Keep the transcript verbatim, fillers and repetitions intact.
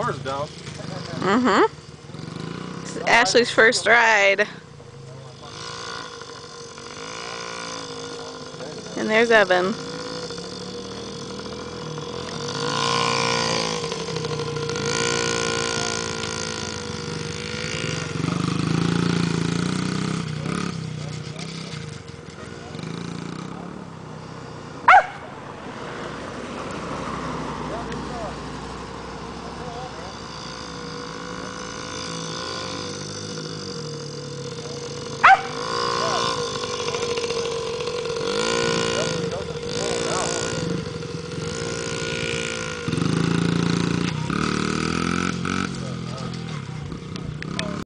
Ours don't. Mm-hmm. This is Ashley's first ride. And there's Evan.